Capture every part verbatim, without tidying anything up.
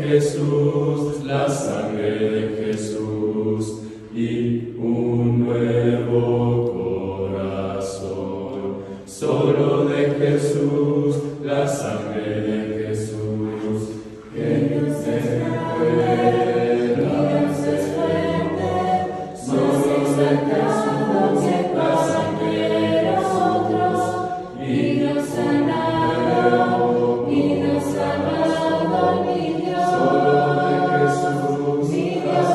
Jesús, la sangre de Jesús y un nuevo corazón. Solo de Jesús, la sangre de Jesús, que no se pueda desprender. Solo de Jesús, la sangre de nosotros, y nos sanado, y nos sanado, mi Dios. Solo de Jesús, mi Dios,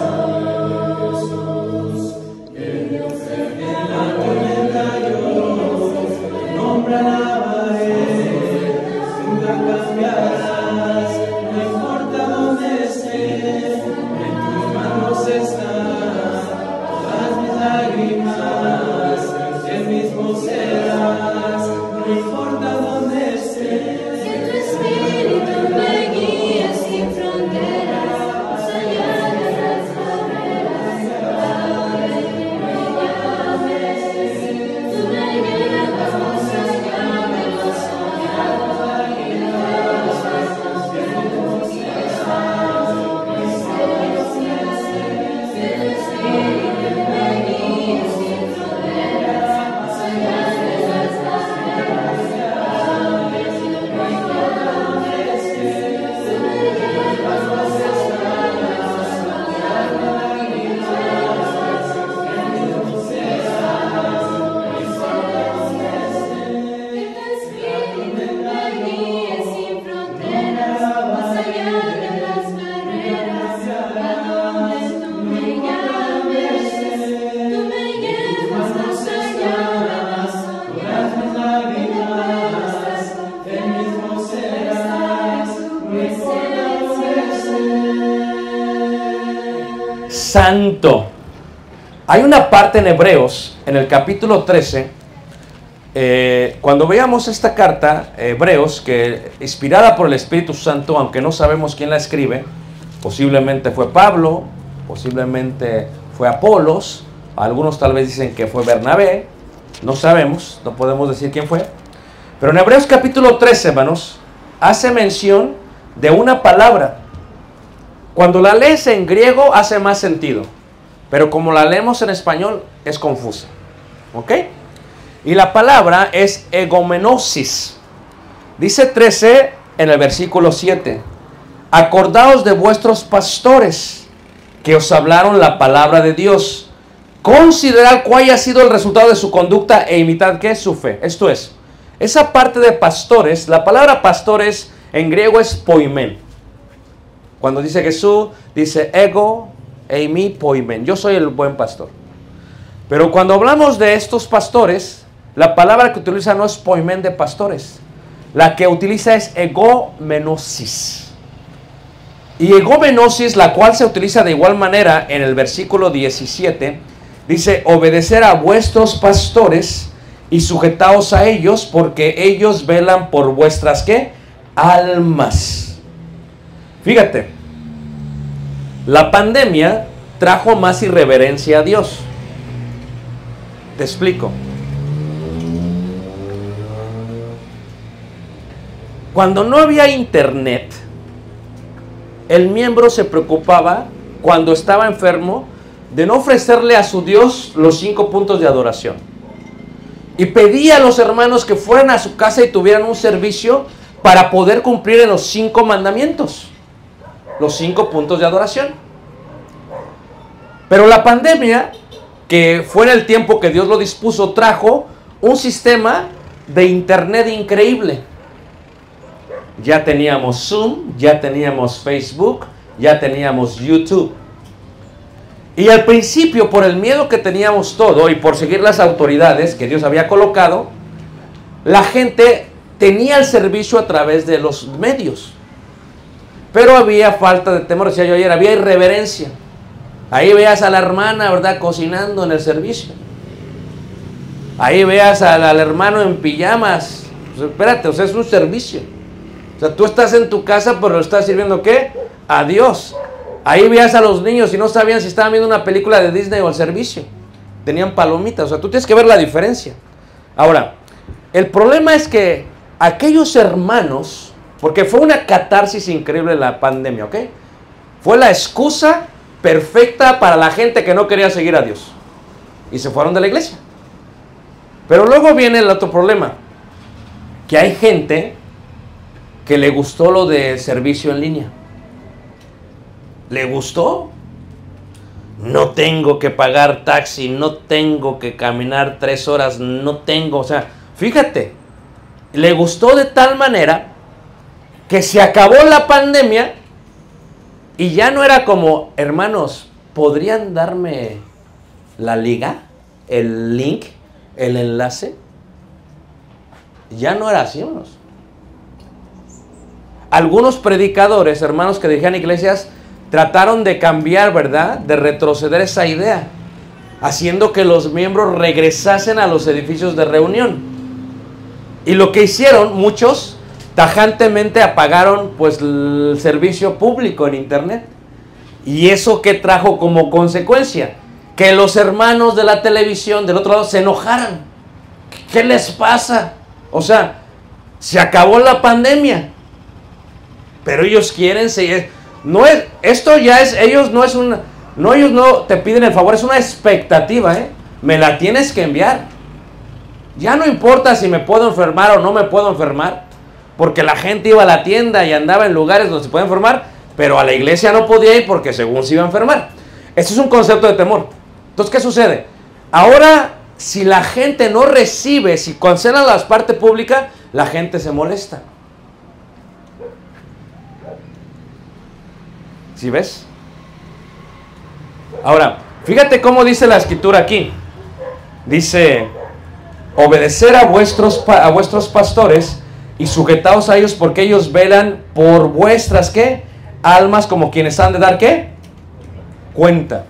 que Dios se en la tormenta yo nombre alabaré, nunca cambiarás, no importa dónde esté, en tus manos están todas mis lágrimas, el mismo serás, no importa dónde esté. Que tu espíritu me guíe sin fronteras, más allá de las barreras, a donde tú me llames. Tú me llevas más allá de lo soñado, y de los pasos que hemos trazado, presencias. Que tu espíritu me guíe sin fronteras, más allá de las barreras, a donde tú me llames. Tú me llevas más allá de lo soñado, y de los pasos que hemos trazado, presencias. Que tu espíritu me guíe sin fronteras, más allá de las barreras, a donde tú me llames. Tú me llevas más allá de lo soñado, y de nuestras confianzas, tu presencia. Santo. Hay una parte en Hebreos, en el capítulo trece, eh, cuando veamos esta carta, Hebreos, que inspirada por el Espíritu Santo, aunque no sabemos quién la escribe, posiblemente fue Pablo, posiblemente fue Apolos, algunos tal vez dicen que fue Bernabé, no sabemos, no podemos decir quién fue, pero en Hebreos capítulo trece, hermanos, hace mención de una palabra. Cuando la lees en griego hace más sentido, pero como la leemos en español es confusa, ¿ok? Y la palabra es egomenosis. Dice trece en el versículo siete: acordaos de vuestros pastores que os hablaron la palabra de Dios. Considerad cuál haya sido el resultado de su conducta e imitad ¿qué? Su fe. Esto es, esa parte de pastores, la palabra pastores en griego es poimen. Cuando dice Jesús, dice ego, eimi, poimen. Yo soy el buen pastor. Pero cuando hablamos de estos pastores, la palabra que utiliza no es poimen de pastores. La que utiliza es egomenosis. Y egomenosis, la cual se utiliza de igual manera en el versículo diecisiete, dice, obedecer a vuestros pastores y sujetaos a ellos, porque ellos velan por vuestras ¿qué? Almas. Fíjate, la pandemia trajo más irreverencia a Dios. Te explico. Cuando no había internet, el miembro se preocupaba, cuando estaba enfermo, de no ofrecerle a su Dios los cinco puntos de adoración. Y pedía a los hermanos que fueran a su casa y tuvieran un servicio para poder cumplir en los cinco mandamientos, los cinco puntos de adoración. Pero la pandemia, que fue en el tiempo que Dios lo dispuso, trajo un sistema de internet increíble. Ya teníamos Zoom, ya teníamos Facebook, ya teníamos YouTube. Y al principio, por el miedo que teníamos todo y por seguir las autoridades que Dios había colocado, la gente tenía el servicio a través de los medios. Pero había falta de temor, decía yo ayer, había irreverencia. Ahí veas a la hermana, ¿verdad?, cocinando en el servicio. Ahí veas al, al hermano en pijamas. Pues espérate, o sea, es un servicio. O sea, tú estás en tu casa, pero estás sirviendo ¿qué? A Dios. Ahí veas a los niños y no sabían si estaban viendo una película de Disney o el servicio. Tenían palomitas. O sea, tú tienes que ver la diferencia. Ahora, el problema es que aquellos hermanos, porque fue una catarsis increíble la pandemia, ¿ok? Fue la excusa perfecta para la gente que no quería seguir a Dios. Y se fueron de la iglesia. Pero luego viene el otro problema. Que hay gente que le gustó lo de servicio en línea. ¿Le gustó? No tengo que pagar taxi, no tengo que caminar tres horas, no tengo, o sea, fíjate, le gustó de tal manera que se acabó la pandemia y ya no era como, hermanos, ¿podrían darme la liga, el link, el enlace? Ya no era así, hermanos. Algunos predicadores, hermanos, que dirigían iglesias, trataron de cambiar, ¿verdad? De retroceder esa idea, haciendo que los miembros regresasen a los edificios de reunión. Y lo que hicieron, muchos, tajantemente apagaron pues el servicio público en internet. ¿Y eso qué trajo como consecuencia? Que los hermanos de la televisión del otro lado se enojaran. ¿Qué les pasa? O sea, se acabó la pandemia, pero ellos quieren seguir. No es, esto ya es, ellos no es un, no, ellos no te piden el favor, es una expectativa, ¿eh? Me la tienes que enviar. Ya no importa si me puedo enfermar o no me puedo enfermar, porque la gente iba a la tienda y andaba en lugares donde se puede enfermar, pero a la iglesia no podía ir porque según se iba a enfermar. Este es un concepto de temor. Entonces, ¿qué sucede? Ahora, si la gente no recibe, si cancelan la parte pública, la gente se molesta. ¿Sí ves? Ahora, fíjate cómo dice la escritura aquí. Dice, obedecer a vuestros, a vuestros pastores y sujetaos a ellos porque ellos velan por vuestras, ¿qué? Almas, como quienes han de dar, ¿qué? Cuenta.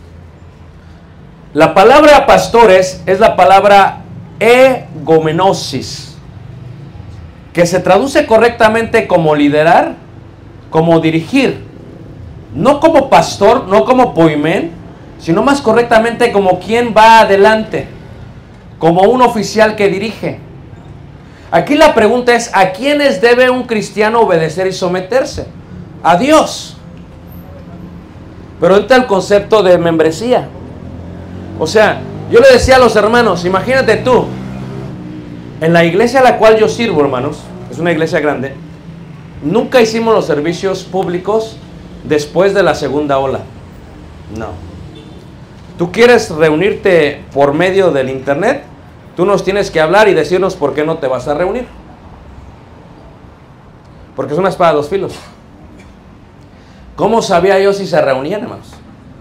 La palabra pastores es la palabra egomenosis, que se traduce correctamente como liderar, como dirigir. No como pastor, no como poimén, sino más correctamente como quien va adelante, como un oficial que dirige. Aquí la pregunta es, ¿a quiénes debe un cristiano obedecer y someterse? A Dios. Pero entra el concepto de membresía. O sea, yo le decía a los hermanos, imagínate tú, en la iglesia a la cual yo sirvo, hermanos, es una iglesia grande, nunca hicimos los servicios públicos después de la segunda ola. No. Tú quieres reunirte por medio del internet, tú nos tienes que hablar y decirnos por qué no te vas a reunir. Porque es una espada de dos filos. ¿Cómo sabía yo si se reunían, hermanos?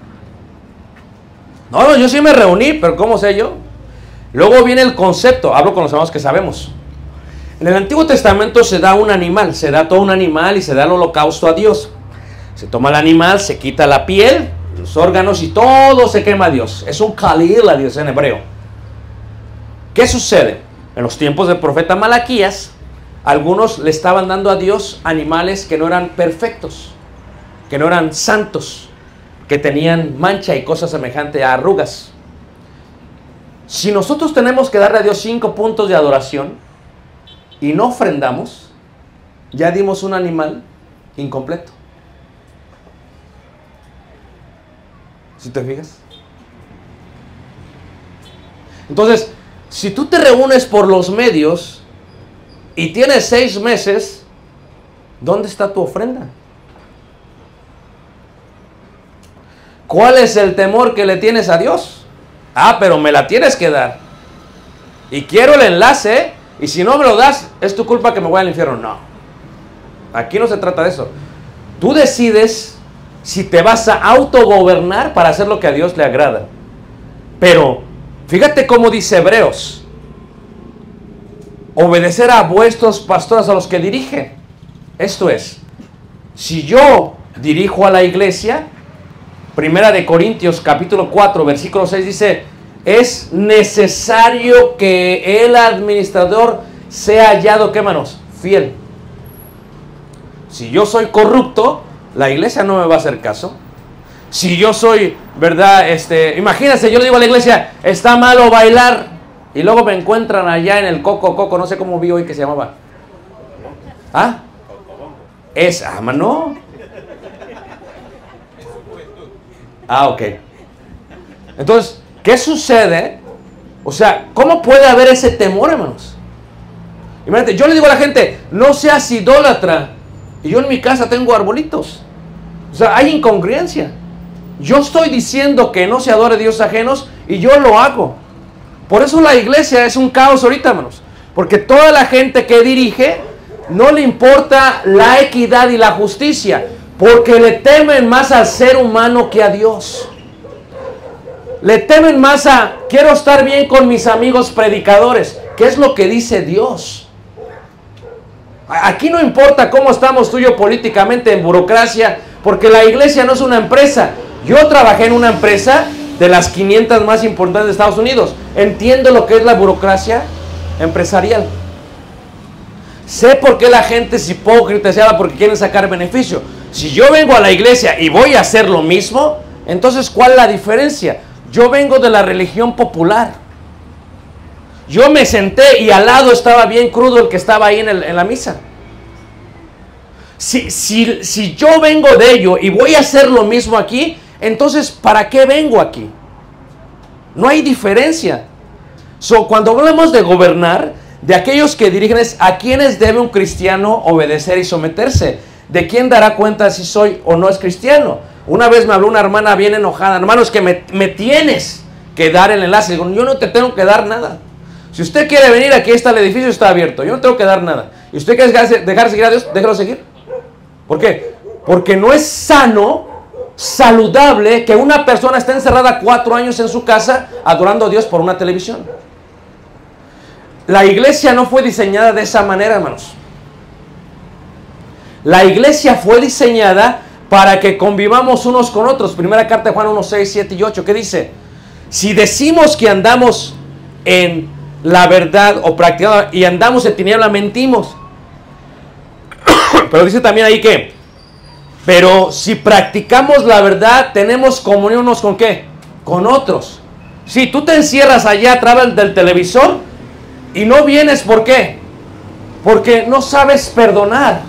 No, no, yo sí me reuní, pero ¿cómo sé yo? Luego viene el concepto, hablo con los hermanos que sabemos. En el Antiguo Testamento se da un animal, se da todo un animal y se da el holocausto a Dios. Se toma el animal, se quita la piel, los órganos y todo se quema a Dios. Es un khalil a Dios en hebreo. ¿Qué sucede? En los tiempos del profeta Malaquías, algunos le estaban dando a Dios animales que no eran perfectos, que no eran santos, que tenían mancha y cosas semejantes a arrugas. Si nosotros tenemos que darle a Dios cinco puntos de adoración y no ofrendamos, ya dimos un animal incompleto. ¿Sí te fijas? Entonces, si tú te reúnes por los medios y tienes seis meses, ¿dónde está tu ofrenda? ¿Cuál es el temor que le tienes a Dios? Ah, pero me la tienes que dar. Y quiero el enlace, y si no me lo das, es tu culpa que me voy al infierno. No. Aquí no se trata de eso. Tú decides si te vas a autogobernar para hacer lo que a Dios le agrada. Pero, fíjate cómo dice Hebreos. Obedecer a vuestros pastores, a los que dirigen. Esto es, si yo dirijo a la iglesia, Primera de Corintios capítulo cuatro, versículo seis dice, es necesario que el administrador sea hallado, ¿qué, manos? Fiel. Si yo soy corrupto, la iglesia no me va a hacer caso. Si yo soy, ¿verdad? Este, imagínense, yo le digo a la iglesia, está malo bailar, y luego me encuentran allá en el Coco Coco, no sé cómo vi hoy que se llamaba. ¿Ah? Es, ah, no. Ah, ok. Entonces, ¿qué sucede? O sea, ¿cómo puede haber ese temor, hermanos? Imagínate, yo le digo a la gente, no seas idólatra. Y yo en mi casa tengo arbolitos. O sea, hay incongruencia. Yo estoy diciendo que no se adore dioses ajenos y yo lo hago. Por eso la iglesia es un caos ahorita, hermanos. Porque toda la gente que dirige no le importa la equidad y la justicia. Porque le temen más al ser humano que a Dios. Le temen más a, quiero estar bien con mis amigos predicadores. ¿Qué es lo que dice Dios? Aquí no importa cómo estamos tú y yo políticamente en burocracia, porque la iglesia no es una empresa. Yo trabajé en una empresa de las quinientas más importantes de Estados Unidos. Entiendo lo que es la burocracia empresarial. Sé por qué la gente es hipócrita, se habla porque quieren sacar beneficio. Si yo vengo a la iglesia y voy a hacer lo mismo, entonces ¿cuál es la diferencia? Yo vengo de la religión popular. Yo me senté y al lado estaba bien crudo el que estaba ahí en, el, en la misa. Si, si, si yo vengo de ello y voy a hacer lo mismo aquí, entonces ¿para qué vengo aquí? No hay diferencia. So, cuando hablamos de gobernar, de aquellos que dirigen es a quienes debe un cristiano obedecer y someterse. ¿De quién dará cuenta si soy o no es cristiano? Una vez me habló una hermana bien enojada. Hermano, es que me, me tienes que dar el enlace. Digo, yo no te tengo que dar nada. Si usted quiere venir, aquí está el edificio, está abierto. Yo no tengo que dar nada. Y usted quiere dejar, dejar de seguir a Dios, déjalo seguir. ¿Por qué? Porque no es sano, saludable, que una persona esté encerrada cuatro años en su casa adorando a Dios por una televisión. La iglesia no fue diseñada de esa manera, hermanos. La iglesia fue diseñada para que convivamos unos con otros. Primera carta de Juan uno, seis, siete y ocho. ¿Qué dice? Si decimos que andamos en la verdad o practicando y andamos en tiniebla, mentimos. Pero dice también ahí que, pero si practicamos la verdad, tenemos comunión unos con qué? Con otros. Si tú te encierras allá a través del televisor y no vienes, ¿por qué? Porque no sabes perdonar.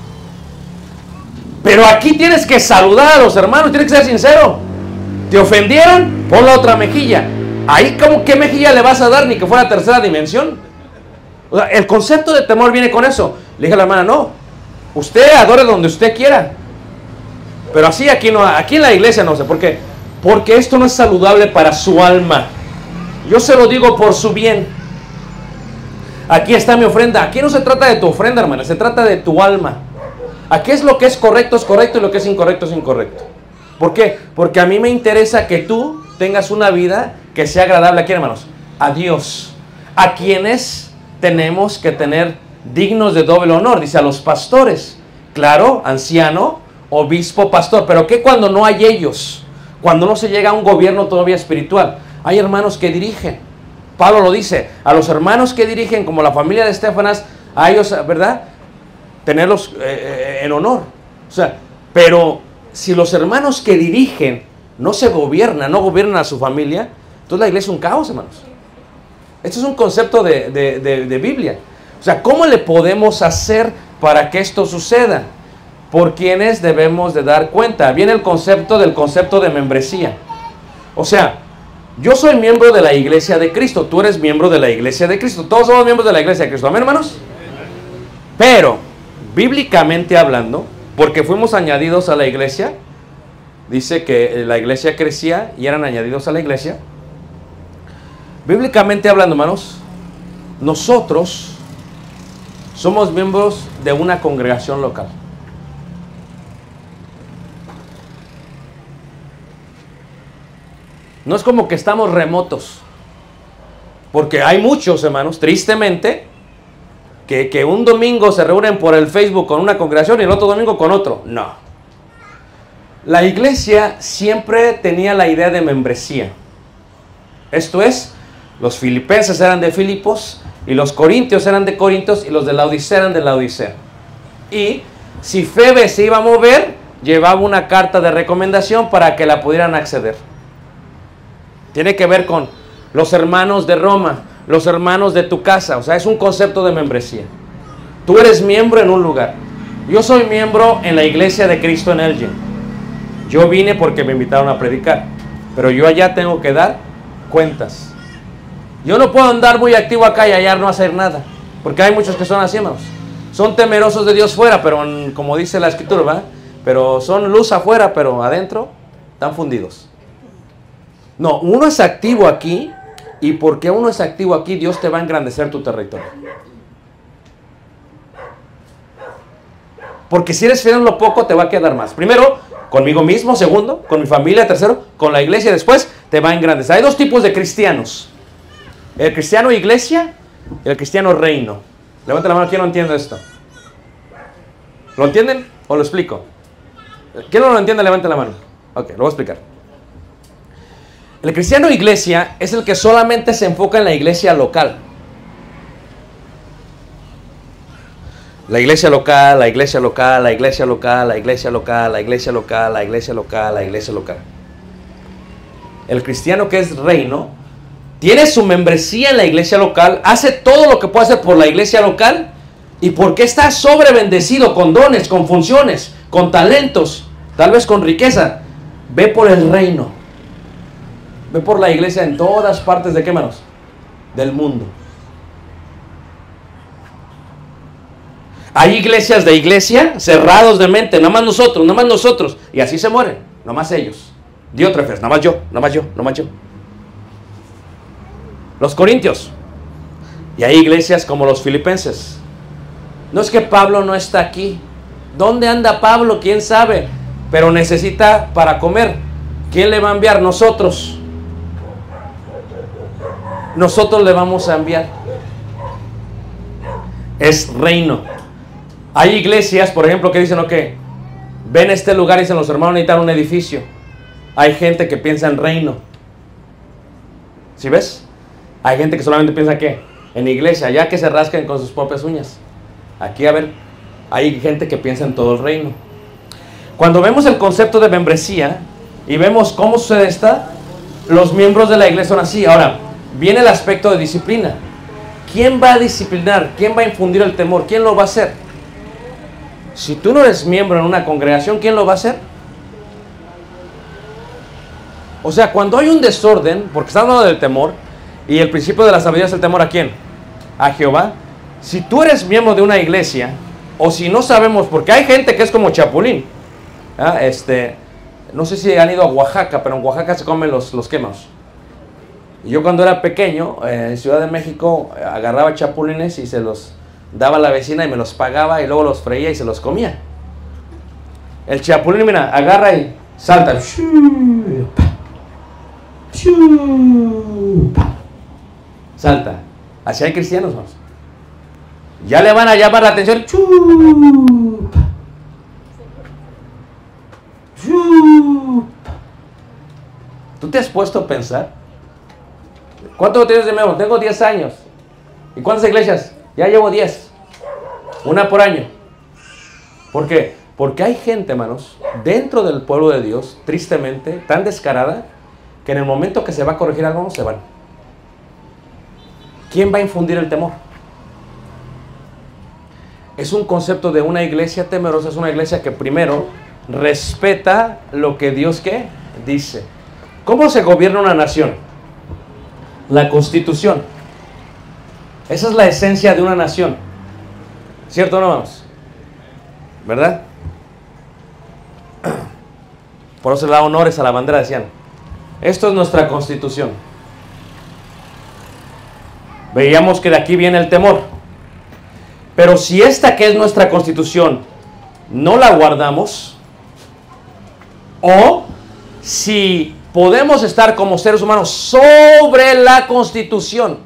Pero aquí tienes que saludar a los hermanos, tienes que ser sincero. ¿Te ofendieron? Pon la otra mejilla. Ahí, ¿cómo qué mejilla le vas a dar? Ni que fuera tercera dimensión. O sea, el concepto de temor viene con eso. Le dije a la hermana, no, usted adore donde usted quiera. Pero así aquí no, aquí en la iglesia no sé. ¿Por qué? Porque esto no es saludable para su alma. Yo se lo digo por su bien. Aquí está mi ofrenda. Aquí no se trata de tu ofrenda, hermana, se trata de tu alma. Aquí es lo que es correcto, es correcto, y lo que es incorrecto, es incorrecto. ¿Por qué? Porque a mí me interesa que tú tengas una vida que sea agradable a quién, hermanos, a Dios, a quienes tenemos que tener dignos de doble honor, dice a los pastores, claro, anciano, obispo, pastor, pero ¿qué cuando no hay ellos? Cuando no se llega a un gobierno todavía espiritual, hay hermanos que dirigen. Pablo lo dice, a los hermanos que dirigen, como la familia de Estefanas, a ellos, ¿verdad?, tenerlos eh, en honor. O sea, pero si los hermanos que dirigen no se gobiernan, no gobiernan a su familia, entonces la iglesia es un caos, hermanos. Esto es un concepto de, de, de, de Biblia. O sea, ¿cómo le podemos hacer para que esto suceda? Por quienes debemos de dar cuenta. Viene el concepto del concepto de membresía. O sea, yo soy miembro de la iglesia de Cristo, tú eres miembro de la iglesia de Cristo, todos somos miembros de la iglesia de Cristo, ¿amén, hermanos? Pero, bíblicamente hablando, porque fuimos añadidos a la iglesia, dice que la iglesia crecía y eran añadidos a la iglesia. Bíblicamente hablando, hermanos, nosotros somos miembros de una congregación local. No es como que estamos remotos, porque hay muchos, hermanos, tristemente, que, que un domingo se reúnen por el Facebook con una congregación y el otro domingo con otro. No. La iglesia siempre tenía la idea de membresía. Esto es, los filipenses eran de Filipos, y los corintios eran de Corintios, y los de Laodicea eran de Laodicea. Y si Febe se iba a mover, llevaba una carta de recomendación para que la pudieran acceder. Tiene que ver con los hermanos de Roma, los hermanos de tu casa. O sea, es un concepto de membresía. Tú eres miembro en un lugar. Yo soy miembro en la iglesia de Cristo en Elgin. Yo vine porque me invitaron a predicar, pero yo allá tengo que dar cuentas. Yo no puedo andar muy activo acá y allá no hacer nada, porque hay muchos que son así, hermanos. Son temerosos de Dios fuera, pero como dice la escritura, ¿verdad? Pero son luz afuera, pero adentro están fundidos. No, uno es activo aquí, y porque uno es activo aquí, Dios te va a engrandecer tu territorio. Porque si eres fiel en lo poco, te va a quedar más. Primero, conmigo mismo. Segundo, con mi familia. Tercero, con la iglesia. Después, te va a engrandecer. Hay dos tipos de cristianos: el cristiano iglesia y el cristiano reino. Levanta la mano, ¿quién no entiende esto? ¿Lo entienden o lo explico? ¿Quién no lo entiende? Levanta la mano. Ok, lo voy a explicar. El cristiano iglesia es el que solamente se enfoca en la iglesia local. La iglesia local, la iglesia local, la iglesia local, la iglesia local, la iglesia local, la iglesia local, la iglesia local. El cristiano que es reino tiene su membresía en la iglesia local, hace todo lo que puede hacer por la iglesia local, y porque está sobrebendecido con dones, con funciones, con talentos, tal vez con riqueza, ve por el reino, ve por la iglesia en todas partes de qué, manos, del mundo. Hay iglesias de iglesia cerrados de mente, nada más nosotros, nada más nosotros, y así se mueren, nada más ellos. Diótrefes, nada más yo, nada más yo, nada más yo. Los corintios. Y hay iglesias como los filipenses. No es que Pablo no está aquí. ¿Dónde anda Pablo? ¿Quién sabe? Pero necesita para comer. ¿Quién le va a enviar? Nosotros. Nosotros le vamos a enviar. Es reino. Hay iglesias, por ejemplo, que dicen, ok, ven este lugar y dicen, los hermanos necesitan un edificio. Hay gente que piensa en reino. ¿Sí ves? Hay gente que solamente piensa que en iglesia, ya que se rascan con sus propias uñas. Aquí, a ver, hay gente que piensa en todo el reino. Cuando vemos el concepto de membresía y vemos cómo sucede esta, los miembros de la iglesia son así. Ahora, viene el aspecto de disciplina. ¿Quién va a disciplinar? ¿Quién va a infundir el temor? ¿Quién lo va a hacer? Si tú no eres miembro en una congregación, ¿quién lo va a hacer? O sea, cuando hay un desorden, porque está hablando del temor, y el principio de la sabiduría es el temor, ¿a quién? A Jehová. Si tú eres miembro de una iglesia, o si no sabemos, porque hay gente que es como Chapulín, ¿ah? este, no sé si han ido a Oaxaca, pero en Oaxaca se comen los, los quemados. Y yo cuando era pequeño, eh, en Ciudad de México, agarraba chapulines y se los daba a la vecina y me los pagaba, y luego los freía y se los comía. El chapulín, mira, agarra y salta. Salta. Así hay cristianos, vamos. Ya le van a llamar la atención. ¿Tú te has puesto a pensar? ¿Cuánto tienes de nuevo? Tengo diez años. ¿Y cuántas iglesias? Ya llevo diez. Una por año. ¿Por qué? Porque hay gente, hermanos, dentro del pueblo de Dios, tristemente, tan descarada, que en el momento que se va a corregir algo, se van. ¿Quién va a infundir el temor? Es un concepto de una iglesia temerosa, es una iglesia que primero respeta lo que Dios, ¿qué? Dice. ¿Cómo se gobierna una nación? La Constitución. Esa es la esencia de una nación. ¿Cierto o no, vamos? ¿Verdad? Por eso le da honores a la bandera, decían. Esto es nuestra Constitución. Veíamos que de aquí viene el temor. Pero si esta que es nuestra Constitución no la guardamos, o si podemos estar como seres humanos sobre la Constitución.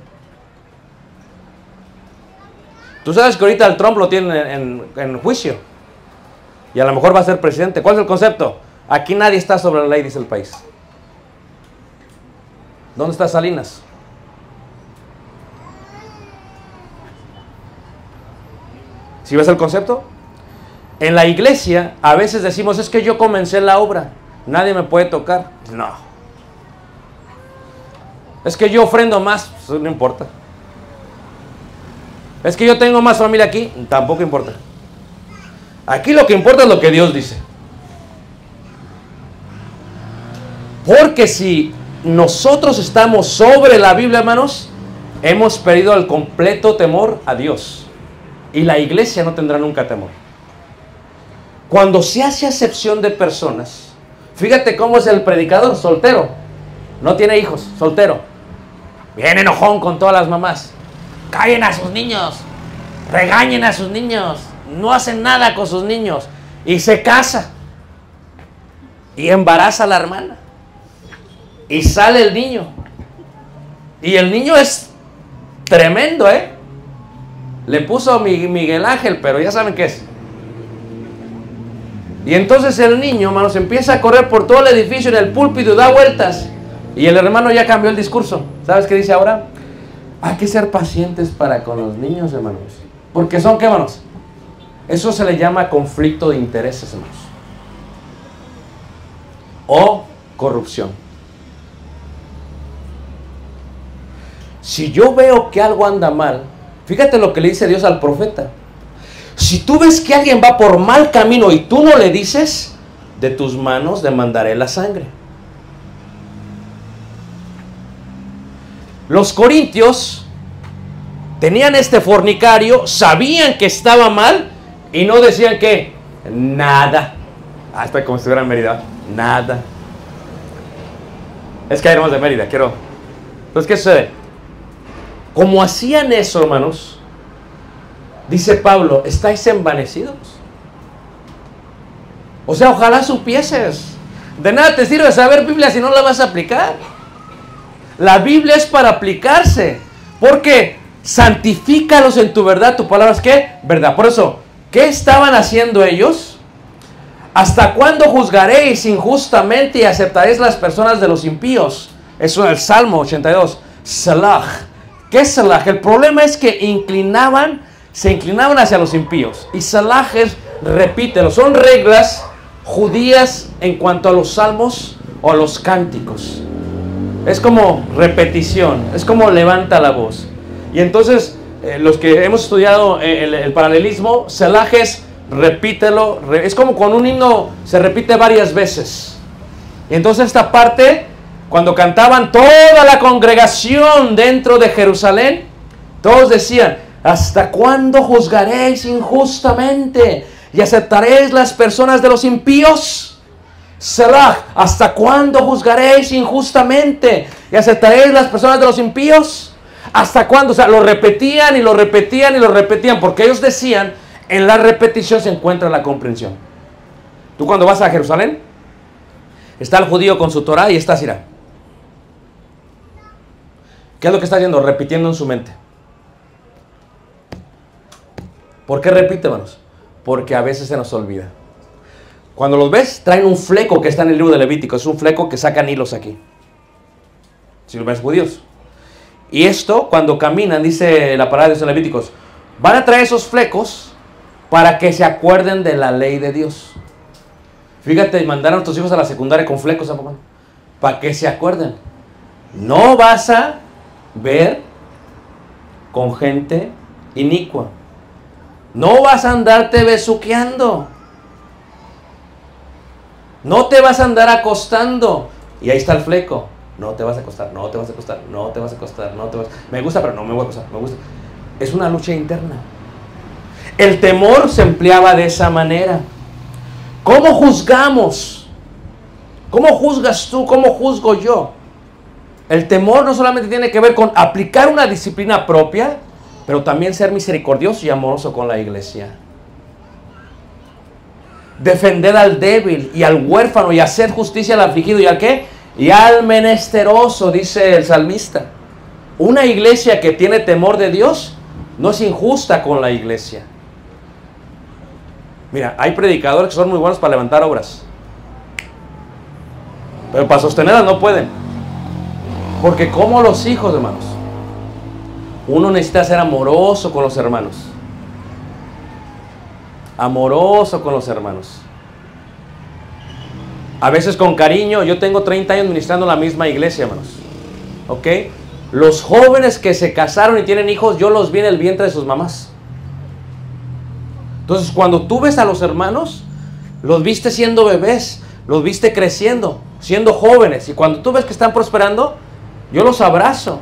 Tú sabes que ahorita el Trump lo tiene en, en, en juicio. Y a lo mejor va a ser presidente. ¿Cuál es el concepto? Aquí nadie está sobre la ley, dice el país. ¿Dónde está Salinas? ¿Sí ves el concepto? En la iglesia a veces decimos, es que yo comencé la obra, nadie me puede tocar. No. Es que yo ofrendo más, eso no importa. Es que yo tengo más familia aquí, tampoco importa. Aquí lo que importa es lo que Dios dice. Porque si nosotros estamos sobre la Biblia, hermanos, hemos perdido el completo temor a Dios. Y la iglesia no tendrá nunca temor. Cuando se hace acepción de personas, fíjate cómo es el predicador, soltero, no tiene hijos, soltero, bien enojón con todas las mamás. Callen a sus niños, regañen a sus niños, no hacen nada con sus niños. Y se casa y embaraza a la hermana y sale el niño, y el niño es tremendo, ¿eh? Le puso Miguel Ángel, pero ya saben qué es. Y entonces el niño, hermanos, empieza a correr por todo el edificio en el púlpito y da vueltas. Y el hermano ya cambió el discurso. ¿Sabes qué dice ahora? Hay que ser pacientes para con los niños, hermanos. Porque son, ¿qué, hermanos? Eso se le llama conflicto de intereses, hermanos. O corrupción. Si yo veo que algo anda mal, fíjate lo que le dice Dios al profeta. Si tú ves que alguien va por mal camino y tú no le dices, de tus manos demandaré la sangre. Los corintios tenían este fornicario, sabían que estaba mal y no decían que nada. Ah, está como si estuviera en Mérida. Nada. Es que hay hermanos de Mérida, quiero. Entonces, ¿qué sucede? Como hacían eso, hermanos, dice Pablo, ¿estáis envanecidos? O sea, ojalá supieses. De nada te sirve saber Biblia si no la vas a aplicar. La Biblia es para aplicarse. Porque santifícalos en tu verdad. Tu palabra es ¿qué? Verdad. Por eso, ¿qué estaban haciendo ellos? ¿Hasta cuándo juzgaréis injustamente y aceptaréis las personas de los impíos? Eso en el Salmo ochenta y dos. Salah. ¿Qué es Salah? El problema es que inclinaban, se inclinaban hacia los impíos. Y Salah es, repítelo, son reglas judías en cuanto a los salmos o a los cánticos. Es como repetición, es como levanta la voz. Y entonces, eh, los que hemos estudiado el, el paralelismo, Salah es repítelo, re, es como cuando un himno se repite varias veces. Y entonces esta parte, cuando cantaban toda la congregación dentro de Jerusalén, todos decían, ¿hasta cuándo juzgaréis injustamente y aceptaréis las personas de los impíos? Salah, ¿hasta cuándo juzgaréis injustamente y aceptaréis las personas de los impíos? ¿Hasta cuándo? O sea, lo repetían y lo repetían y lo repetían, porque ellos decían, en la repetición se encuentra la comprensión. Tú cuando vas a Jerusalén, está el judío con su Torah y está Sirá. ¿Qué es lo que está haciendo? Repitiendo en su mente. ¿Por qué repite, hermanos? Porque a veces se nos olvida. Cuando los ves, traen un fleco que está en el libro de Levítico. Es un fleco que sacan hilos aquí. Si los ves judíos. Y esto, cuando caminan, dice la palabra de Dios en Levíticos, van a traer esos flecos para que se acuerden de la ley de Dios. Fíjate, mandaron a tus hijos a la secundaria con flecos, ¿eh, papá? Para que se acuerden. No vas a ver con gente inicua. No vas a andarte besuqueando. No te vas a andar acostando. Y ahí está el fleco. No te vas a acostar, no te vas a acostar, no te vas a acostar, no te vas. Me gusta, pero no me voy a acostar, me gusta. Es una lucha interna. El temor se empleaba de esa manera. ¿Cómo juzgamos? ¿Cómo juzgas tú? ¿Cómo juzgo yo? El temor no solamente tiene que ver con aplicar una disciplina propia, pero también ser misericordioso y amoroso con la iglesia. Defender al débil y al huérfano y hacer justicia al afligido y al ¿qué? Y al menesteroso, dice el salmista. Una iglesia que tiene temor de Dios no es injusta con la iglesia. Mira, hay predicadores que son muy buenos para levantar obras, pero para sostenerlas no pueden. Porque como los hijos, hermanos, uno necesita ser amoroso con los hermanos. Amoroso con los hermanos. A veces con cariño. Yo tengo treinta años ministrando en la misma iglesia, hermanos. ¿Ok? Los jóvenes que se casaron y tienen hijos, yo los vi en el vientre de sus mamás. Entonces, cuando tú ves a los hermanos, los viste siendo bebés, los viste creciendo. siendo jóvenes. Y cuando tú ves que están prosperando, yo los abrazo.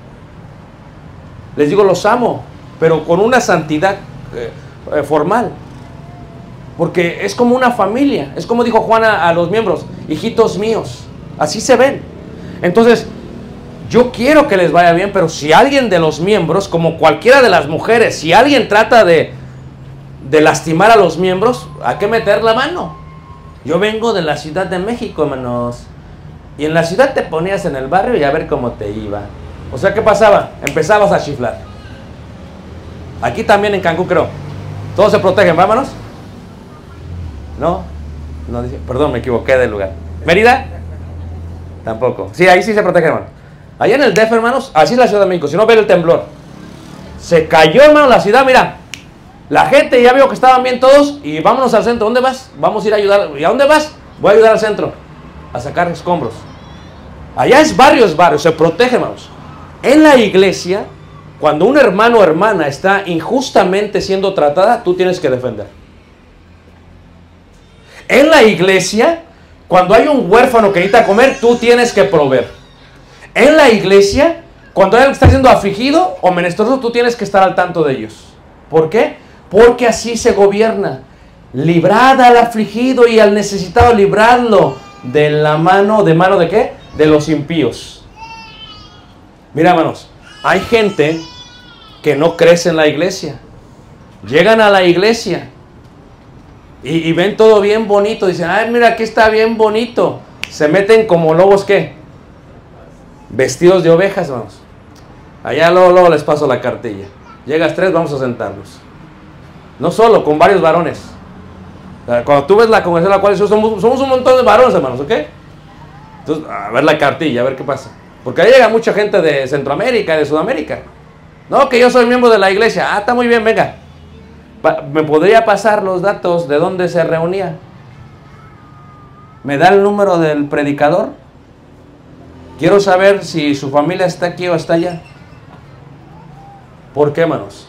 Les digo, los amo, pero con una santidad eh, eh, formal. Porque es como una familia. Es como dijo Juan a, a los miembros, hijitos míos. Así se ven. Entonces, yo quiero que les vaya bien, pero si alguien de los miembros, como cualquiera de las mujeres, si alguien trata de, de lastimar a los miembros, hay que meter la mano. Yo vengo de la Ciudad de México, hermanos. Y en la ciudad te ponías en el barrio y a ver cómo te iba. O sea, ¿qué pasaba? Empezabas a chiflar. Aquí también en Cancún, creo. Todos se protegen, vámonos. ¿No? No dice, perdón, me equivoqué del lugar. ¿Mérida? Tampoco. Sí, ahí sí se protege, hermano. Allá en el D F, hermanos, así es la Ciudad de México. Si no, ve el temblor. Se cayó, hermano, la ciudad, mira. La gente ya vio que estaban bien todos y vámonos al centro. ¿Dónde vas? Vamos a ir a ayudar. ¿Y a dónde vas? Voy a ayudar al centro a sacar escombros. Allá es barrio, es barrio. Se protege, hermanos. En la iglesia, cuando un hermano o hermana está injustamente siendo tratada, tú tienes que defender. En la iglesia, cuando hay un huérfano que necesita comer, tú tienes que proveer. En la iglesia, cuando hay alguien que está siendo afligido o menesteroso, tú tienes que estar al tanto de ellos. ¿Por qué? Porque así se gobierna. Librad al afligido y al necesitado, libradlo de la mano, ¿de mano de qué? De los impíos. Mira, hermanos, hay gente que no crece en la iglesia. Llegan a la iglesia y, y ven todo bien bonito. Dicen, ay, mira, aquí está bien bonito. Se meten como lobos, ¿qué? Vestidos de ovejas, hermanos. Allá luego, luego les paso la cartilla. Llegas tres, vamos a sentarnos. No solo, con varios varones. O sea, cuando tú ves la congregación, la cual somos, somos un montón de varones, hermanos, ¿ok? Entonces, a ver la cartilla, a ver qué pasa. Porque ahí llega mucha gente de Centroamérica y de Sudamérica. No, que yo soy miembro de la iglesia. Ah, está muy bien, venga. Pa- ¿Me podría pasar los datos de dónde se reunía? ¿Me da el número del predicador? Quiero saber si su familia está aquí o está allá. ¿Por qué, hermanos?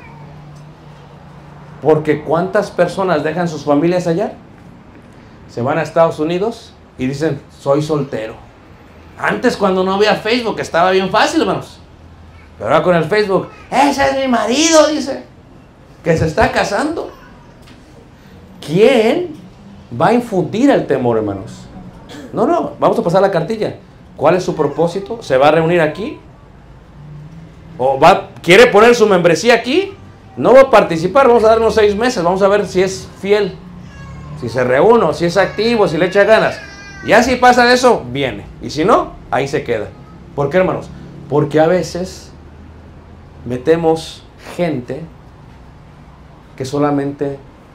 Porque ¿cuántas personas dejan sus familias allá? Se van a Estados Unidos y dicen, soy soltero. Antes, cuando no había Facebook, estaba bien fácil, hermanos. Pero ahora con el Facebook, ese es mi marido, dice, que se está casando. ¿Quién va a infundir el temor, hermanos? No, no, vamos a pasar la cartilla. ¿Cuál es su propósito? ¿Se va a reunir aquí? ¿O va, quiere poner su membresía aquí? No va a participar, vamos a dar unos seis meses, vamos a ver si es fiel, si se reúne, si es activo, si le echa ganas. Ya si pasa eso, viene. Y si no, ahí se queda. ¿Por qué, hermanos? Porque a veces metemos gente que solamente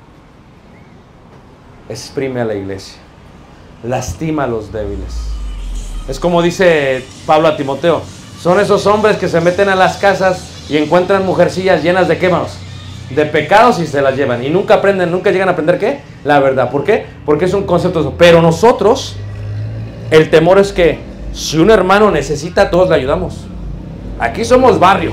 exprime a la iglesia, lastima a los débiles. Es como dice Pablo a Timoteo, son esos hombres que se meten a las casas y encuentran mujercillas llenas de qué, hermanos, de pecados y se las llevan. Y nunca aprenden, nunca llegan a aprender ¿qué? La verdad. ¿Por qué? Porque es un concepto de eso. Pero nosotros, el temor es que si un hermano necesita, todos le ayudamos. Aquí somos barrio.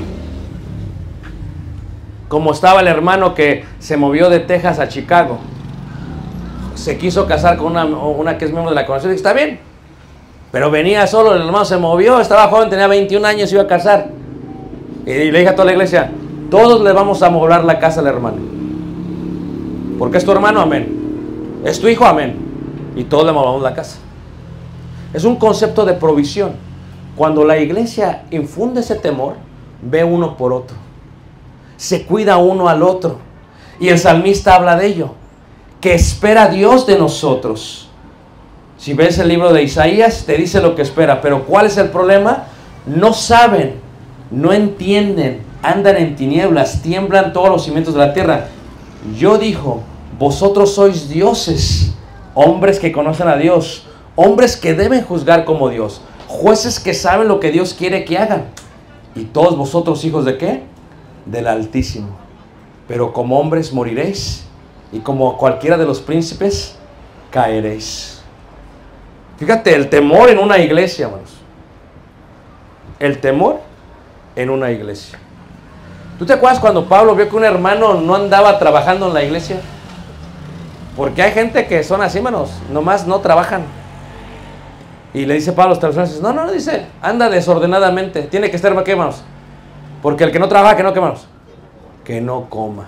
Como estaba el hermano que se movió de Texas a Chicago. Se quiso casar con una, una que es miembro de la congregación. Está bien. Pero venía solo, el hermano se movió, estaba joven, tenía veintiún años, iba a casar. Y le dije a toda la iglesia, todos le vamos a amoblar la casa al hermano. Porque es tu hermano, amén. Es tu hijo, amén. Y todos le amoblamos la casa. Es un concepto de provisión. Cuando la iglesia infunde ese temor, ve uno por otro. Se cuida uno al otro. Y el salmista habla de ello. Que espera Dios de nosotros. Si ves el libro de Isaías, te dice lo que espera. Pero ¿cuál es el problema? No saben, no entienden, andan en tinieblas, tiemblan todos los cimientos de la tierra. Yo dijo, vosotros sois dioses, hombres que conocen a Dios, hombres que deben juzgar como Dios, jueces que saben lo que Dios quiere que hagan. Y todos vosotros, hijos de ¿qué? Del Altísimo. Pero como hombres moriréis, y como cualquiera de los príncipes, caeréis. Fíjate, el temor en una iglesia, hermanos. El temor en una iglesia. ¿Tú te acuerdas cuando Pablo vio que un hermano no andaba trabajando en la iglesia? Porque hay gente que son así, hermanos, nomás no trabajan. Y le dice Pablo a los tesalonicenses, no, no, dice, anda desordenadamente. Tiene que estar, ¿qué, hermanos? Porque el que no trabaja, que no, ¿qué, hermanos? Que no coma.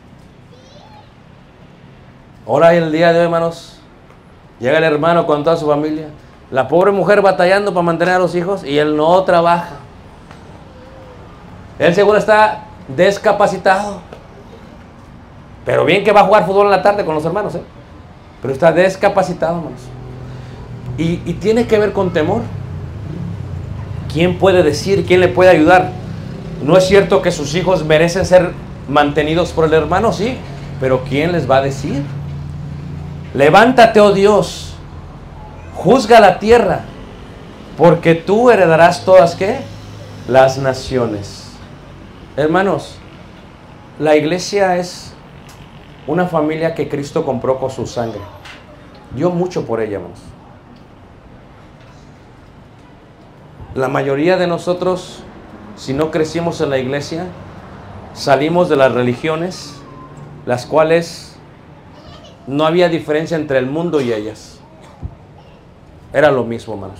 Ahora el día de hoy, hermanos, llega el hermano con toda su familia. La pobre mujer batallando para mantener a los hijos y él no trabaja. Él seguro está descapacitado. Pero bien que va a jugar fútbol en la tarde con los hermanos, ¿eh? Pero está descapacitado, hermanos. Y, y tiene que ver con temor. ¿Quién puede decir? ¿Quién le puede ayudar? ¿No es cierto que sus hijos merecen ser mantenidos por el hermano? Sí. Pero ¿quién les va a decir? Levántate, oh Dios, juzga la tierra, porque tú heredarás todas, ¿qué? Las naciones. Hermanos, la iglesia es una familia que Cristo compró con su sangre. Dio mucho por ella, hermanos. La mayoría de nosotros, si no crecimos en la iglesia, salimos de las religiones, las cuales no había diferencia entre el mundo y ellas. Era lo mismo, hermanos.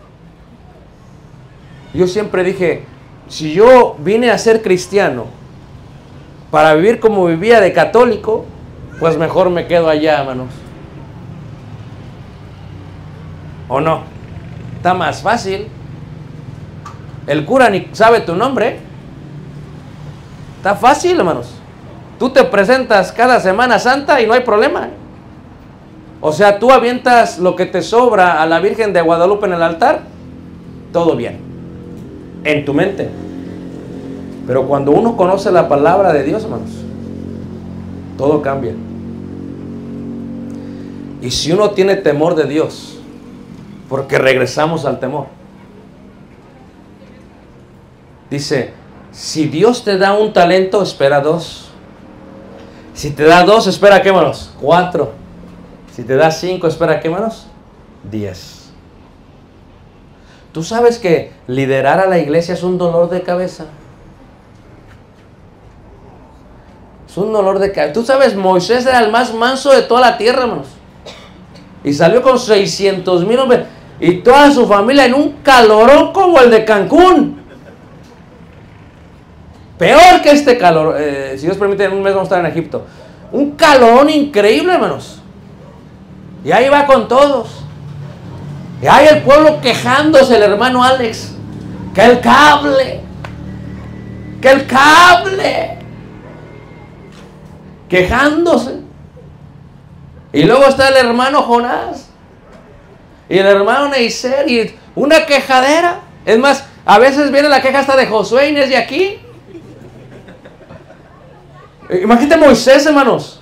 Yo siempre dije, si yo vine a ser cristiano para vivir como vivía de católico, pues mejor me quedo allá, hermanos. ¿O no? Está más fácil. El cura ni sabe tu nombre. Está fácil, hermanos. Tú te presentas cada Semana Santa y no hay problema. O sea, tú avientas lo que te sobra a la Virgen de Guadalupe en el altar, todo bien, en tu mente. Pero cuando uno conoce la palabra de Dios, hermanos, todo cambia. Y si uno tiene temor de Dios, porque regresamos al temor, dice, si Dios te da un talento, espera dos. Si te da dos, espera, ¿qué, hermanos? Cuatro. Si te da cinco, espera, ¿qué, hermanos? Diez. ¿Tú sabes que liderar a la iglesia es un dolor de cabeza? Es un dolor de cabeza. Tú sabes, Moisés era el más manso de toda la tierra, hermanos. Y salió con seiscientos mil hombres. Y toda su familia en un calorón como el de Cancún. Peor que este calor, eh, si Dios permite, en un mes vamos a estar en Egipto. Un calorón increíble, hermanos. Y ahí va con todos. Y ahí el pueblo quejándose, el hermano Alex. Que el cable. Que el cable. Quejándose. Y luego está el hermano Jonás. Y el hermano Neiser. Y una quejadera. Es más, a veces viene la queja hasta de Josué Inés de aquí. Imagínate Moisés, hermanos.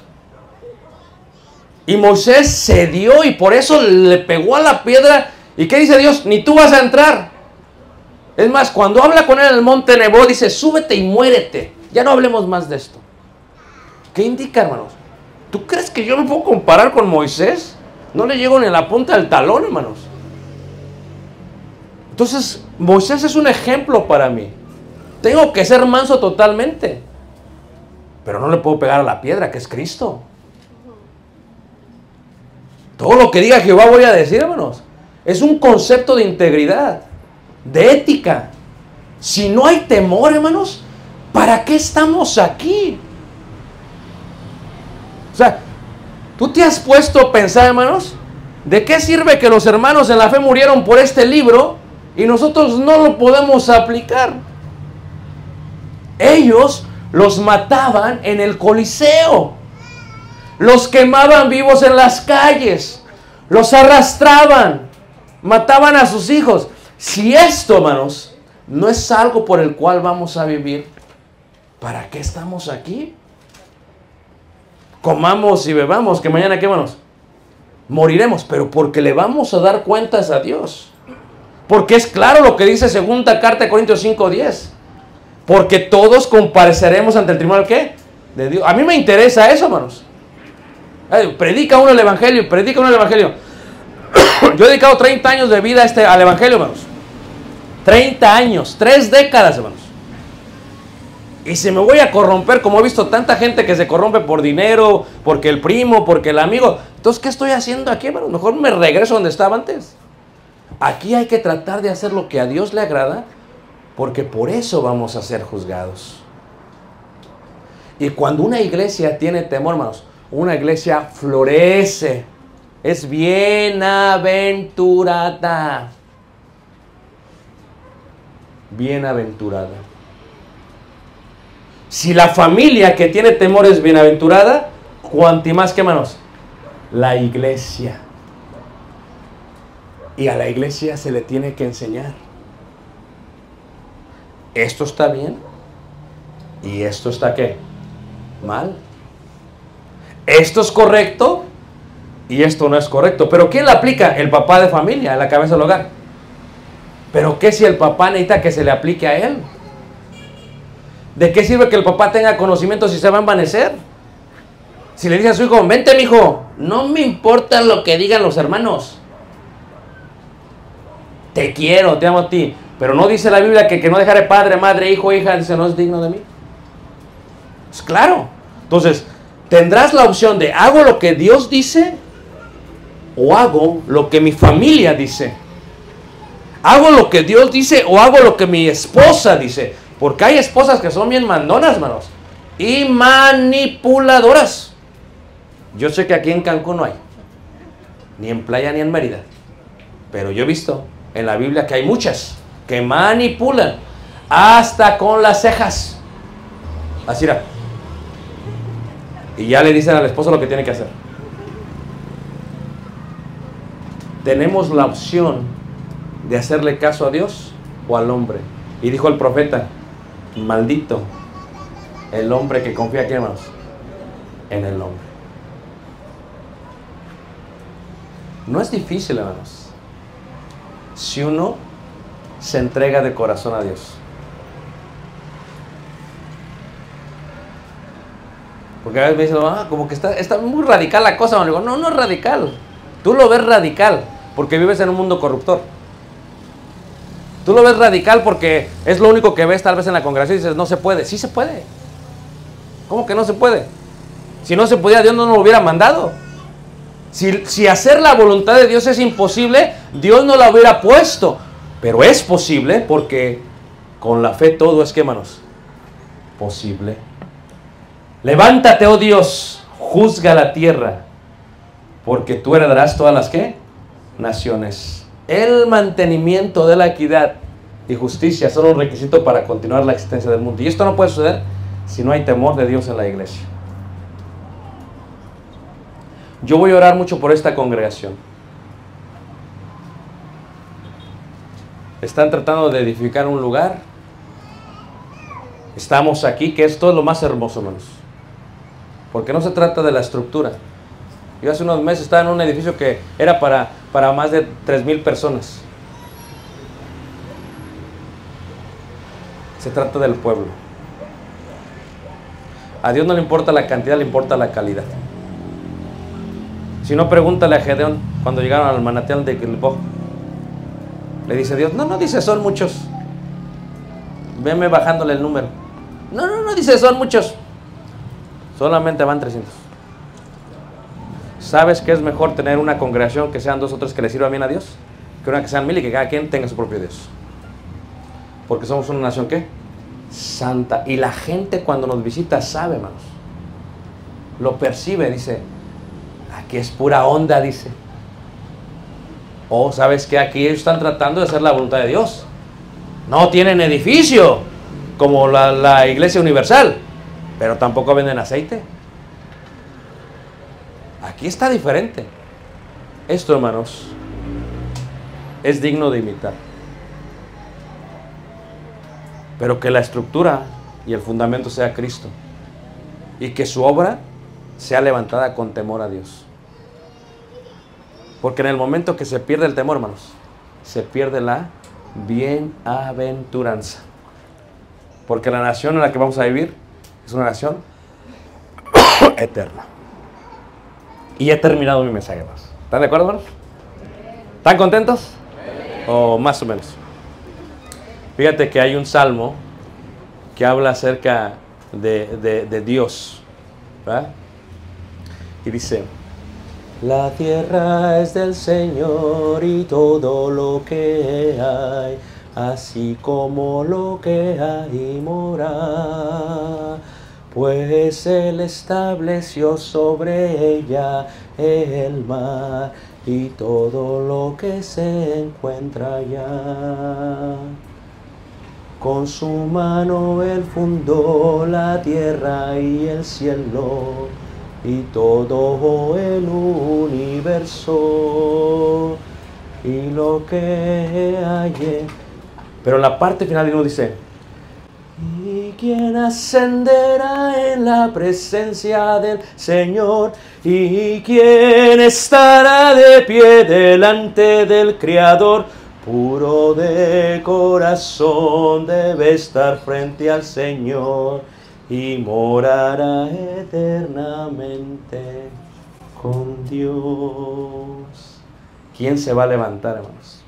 Y Moisés cedió y por eso le pegó a la piedra. ¿Y qué dice Dios? Ni tú vas a entrar. Es más, cuando habla con él en el monte Nebo, dice, súbete y muérete. Ya no hablemos más de esto. ¿Qué indica, hermanos? ¿Tú crees que yo me puedo comparar con Moisés? No le llego ni a la punta del talón, hermanos. Entonces, Moisés es un ejemplo para mí. Tengo que ser manso totalmente. Pero no le puedo pegar a la piedra, que es Cristo. Todo lo que diga Jehová voy a decir, hermanos. Es un concepto de integridad, de ética. Si no hay temor, hermanos, ¿para qué estamos aquí? O sea, ¿tú te has puesto a pensar, hermanos? ¿De qué sirve que los hermanos en la fe murieron por este libro y nosotros no lo podemos aplicar? Ellos los mataban en el Coliseo, los quemaban vivos en las calles, los arrastraban, mataban a sus hijos. Si esto, hermanos, no es algo por el cual vamos a vivir, ¿para qué estamos aquí? Comamos y bebamos, que mañana, ¿qué, hermanos? Moriremos, pero porque le vamos a dar cuentas a Dios. Porque es claro lo que dice segunda carta de Corintios cinco diez. Porque todos compareceremos ante el tribunal, ¿qué? De Dios. A mí me interesa eso, hermanos. Ay, predica uno el evangelio, predica uno el evangelio. Yo he dedicado treinta años de vida a este, al evangelio, hermanos. treinta años, tres décadas, hermanos. Y si me voy a corromper, como he visto tanta gente que se corrompe por dinero, porque el primo, porque el amigo. Entonces, ¿qué estoy haciendo aquí, hermanos? Mejor me regreso donde estaba antes. Aquí hay que tratar de hacer lo que a Dios le agrada, porque por eso vamos a ser juzgados. Y cuando una iglesia tiene temor, hermanos, una iglesia florece, es bienaventurada. Bienaventurada. Si la familia que tiene temor es bienaventurada, cuanti más que, hermanos, la iglesia. Y a la iglesia se le tiene que enseñar. Esto está bien y esto está ¿qué? Mal. Esto es correcto y esto no es correcto. Pero ¿quién la aplica? El papá de familia, la cabeza del hogar. Pero ¿qué si el papá necesita que se le aplique a él? ¿De qué sirve que el papá tenga conocimiento si se va a envanecer? Si le dice a su hijo, vente mijo, no me importa lo que digan los hermanos. Te quiero, te amo a ti. Pero no dice la Biblia que, que no dejaré padre, madre, hijo, hija, dice, no es digno de mí. Es claro. Entonces, tendrás la opción de hago lo que Dios dice o hago lo que mi familia dice. Hago lo que Dios dice o hago lo que mi esposa dice. Porque hay esposas que son bien mandonas, hermanos, y manipuladoras. Yo sé que aquí en Cancún no hay, ni en Playa ni en Mérida, pero yo he visto en la Biblia que hay muchas que manipulan hasta con las cejas. Así era. Y ya le dicen al esposo lo que tiene que hacer. Tenemos la opción de hacerle caso a Dios o al hombre. Y dijo el profeta, maldito el hombre que confía aquí, hermanos, en el hombre. No es difícil, hermanos, si uno se entrega de corazón a Dios. Porque a veces me dicen, ah, como que está, está muy radical la cosa. Me digo, no, no es radical. Tú lo ves radical porque vives en un mundo corruptor. Tú lo ves radical porque es lo único que ves tal vez en la congregación y dices, no se puede. Sí se puede. ¿Cómo que no se puede? Si no se podía, Dios no nos lo hubiera mandado. Si, si hacer la voluntad de Dios es imposible, Dios no la hubiera puesto. Pero es posible porque con la fe todo es, ¿qué, hermanos? Posible. Levántate, oh Dios, juzga la tierra, porque tú heredarás todas las, ¿qué? Naciones. El mantenimiento de la equidad y justicia son un requisito para continuar la existencia del mundo. Y esto no puede suceder si no hay temor de Dios en la iglesia. Yo voy a orar mucho por esta congregación. Están tratando de edificar un lugar. Estamos aquí, que esto es lo más hermoso, hermanos. Porque no se trata de la estructura. Yo hace unos meses estaba en un edificio que era para, para más de tres mil personas. Se trata del pueblo. A Dios no le importa la cantidad, le importa la calidad. Si no, pregúntale a Gedeón cuando llegaron al manantial de Gilboa. Le dice Dios, no, no dice son muchos. Veme bajándole el número. No, no, no dice son muchos. Solamente van trescientos. ¿Sabes que es mejor tener una congregación que sean dos o tres que le sirvan bien a Dios? Que una que sean mil y que cada quien tenga su propio Dios. Porque somos una nación, ¿qué? Santa. Y la gente cuando nos visita sabe, hermanos. Lo percibe, dice, aquí es pura onda, dice. O oh, ¿sabes qué? Aquí ellos están tratando de hacer la voluntad de Dios. No tienen edificio como la, la Iglesia Universal, pero tampoco venden aceite. Aquí está diferente. Esto, hermanos, es digno de imitar. Pero que la estructura y el fundamento sea Cristo. Y que su obra sea levantada con temor a Dios. Porque en el momento que se pierde el temor, hermanos, se pierde la bienaventuranza. Porque la nación en la que vamos a vivir es una nación eterna. Y he terminado mi mensaje, hermanos. ¿Están de acuerdo, hermanos? ¿Están contentos? O más o menos. Fíjate que hay un salmo que habla acerca de, de, de Dios, ¿verdad? Y dice, La tierra es del Señor y todo lo que hay, así como lo que hay mora. Pues Él estableció sobre ella el mar y todo lo que se encuentra allá. Con su mano Él fundó la tierra y el cielo y todo el universo y lo que hay. Pero en la parte final uno dice: ¿y quién ascenderá en la presencia del Señor? ¿Y quién estará de pie delante del Creador? Puro de corazón debe estar frente al Señor y morará eternamente con Dios. ¿Quién se va a levantar, hermanos?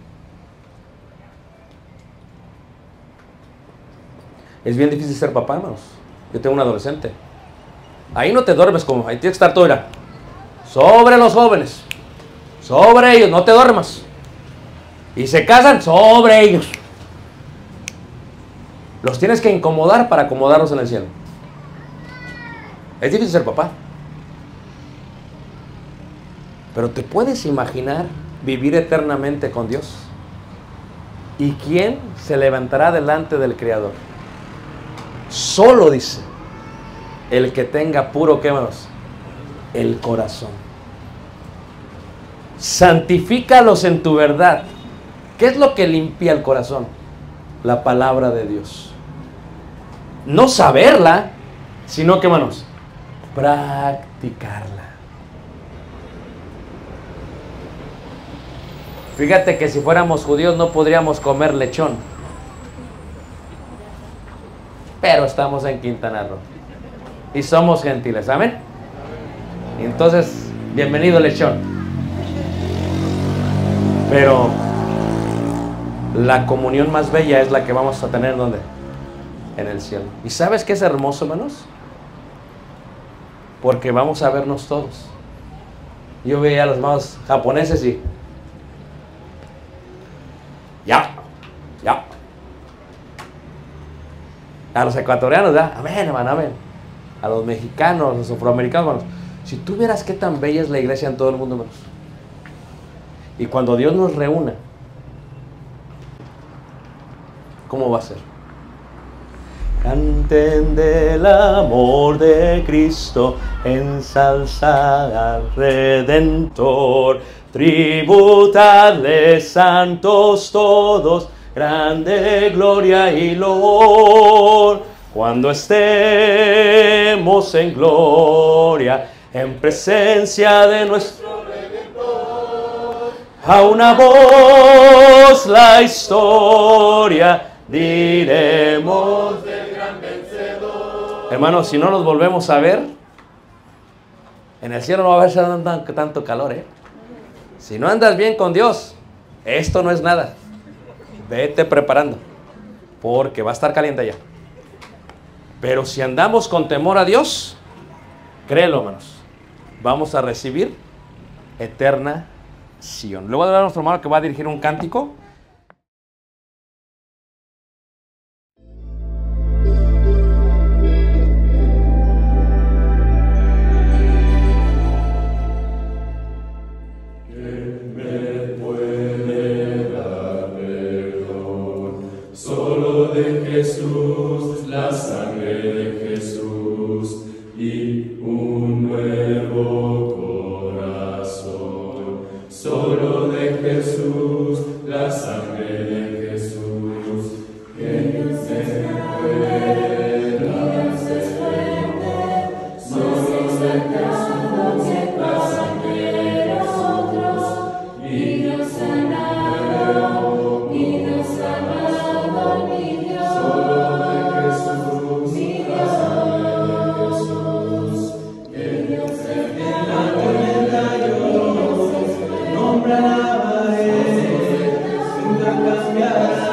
Es bien difícil ser papá, hermanos. Yo tengo un adolescente. Ahí no te duermes como, ahí tienes que estar todo, era sobre los jóvenes, sobre ellos, no te duermas. Y se casan sobre ellos. Los tienes que incomodar para acomodarlos en el cielo. Es difícil ser papá. Pero ¿te puedes imaginar vivir eternamente con Dios? ¿Y quién se levantará delante del Creador? Solo, dice, el que tenga puro, ¿qué más? El corazón. Santifícalos en tu verdad. ¿Qué es lo que limpia el corazón? La palabra de Dios. No saberla, sino que, hermanos, practicarla. Fíjate que si fuéramos judíos no podríamos comer lechón. Pero estamos en Quintana Roo. Y somos gentiles, ¿amén? Y entonces, bienvenido lechón. Pero la comunión más bella es la que vamos a tener, ¿dónde? En el cielo. ¿Y sabes qué es hermoso, hermanos? Porque vamos a vernos todos. Yo veía a los hermanos japoneses y ya, ya. A los ecuatorianos, ya, amén, hermano, amén. A los mexicanos, a los afroamericanos, hermanos. Si tú vieras qué tan bella es la iglesia en todo el mundo, hermanos. Y cuando Dios nos reúna, ¿cómo va a ser? Canten del amor de Cristo, ensalzad al Redentor, tributadle santos todos, grande gloria y loor. Cuando estemos en gloria, en presencia de nuestro Redentor, a una voz la historia diremos del gran vencedor. Hermanos, si no nos volvemos a ver, en el cielo no va a haber tanto, tanto calor, ¿eh? Si no andas bien con Dios, esto no es nada. Vete preparando, porque va a estar caliente allá. Pero si andamos con temor a Dios, créelo, hermanos, vamos a recibir eterna Sion. Le voy a dar a nuestro hermano que va a dirigir un cántico. Jesús, la sangre de Jesús y un nuevo corazón. Solo de Jesús, la sangre de Jesús. Que Dios es grande, Dios es fuerte. Solo de Jesús, la sangre de nosotros. Y Dios sanado, y Dios sanado, mi Dios. Solo de Jesús, mi Dios, que Dios es En la tormenta yo nombre alabaré, nunca cambiará.